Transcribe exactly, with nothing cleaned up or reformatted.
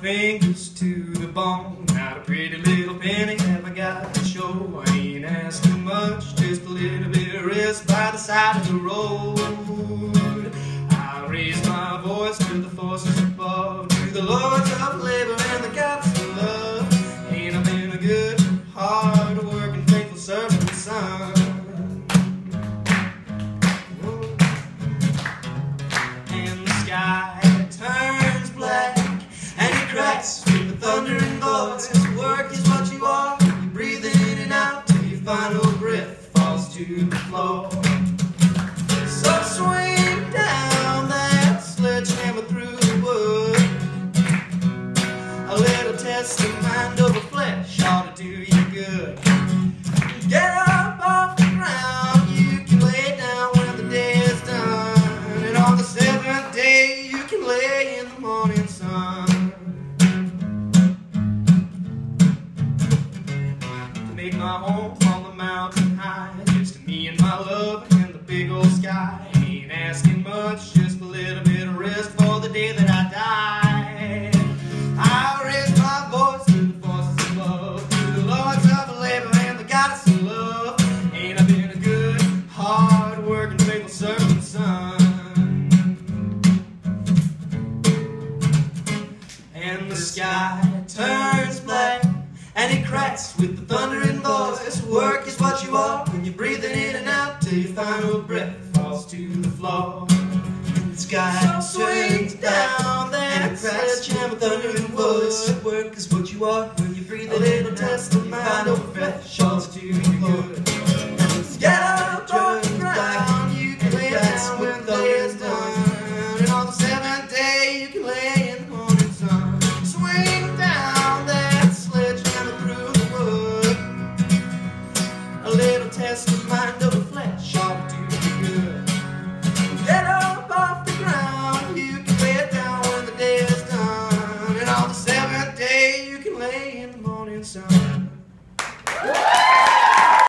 fingers to the bone. Not a pretty little penny have I got to show. I ain't asking much, just a little bit of rest by the side of the road. I raise my voice to the forces above, to the lords of labor and the gods of love. Ain't I been a good, hard-working, faithful servant, son? And the sky turns black, and it cracks with the thundering voice. Work is what you are, you breathe in and out till your final breath falls to the floor. So swing down that sledgehammer through the wood. A little test of mind over flesh ought to do you good. Get up off the ground, you can lay down when the day is done, and on the seventh day you can lay in the morning sun. Make my home on the mountain high, just me and my love and the big old sky. Ain't asking much, just a little bit of rest for the day that I die. I raise my voice to the forces above, to the lords of labor and the goddess of love. Ain't I been a good, hard-working, faithful servant, son? And the sky turns black, and it cracks with the thundering voice. Work is what you are when you're breathing in and out till your final breath falls to the floor. And the sky swings down, and it cracks with the thundering voice. Work is what you are when you're breathing in and out till your final breath falls to the floor.